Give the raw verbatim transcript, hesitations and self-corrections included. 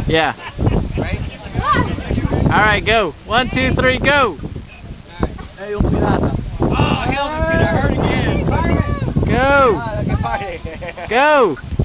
Yeah. Alright, go. One, two, three, go. Hey, yung pirata. Oh, hell, it's gonna hurt again. Go. Ah, nagka-party. Go.